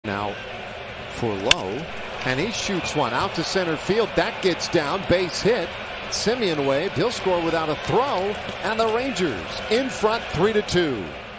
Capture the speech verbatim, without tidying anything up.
Now for Lowe, and he shoots one out to center field. That gets down, base hit. Simeon waved. He'll score without a throw, and the Rangers in front three to two.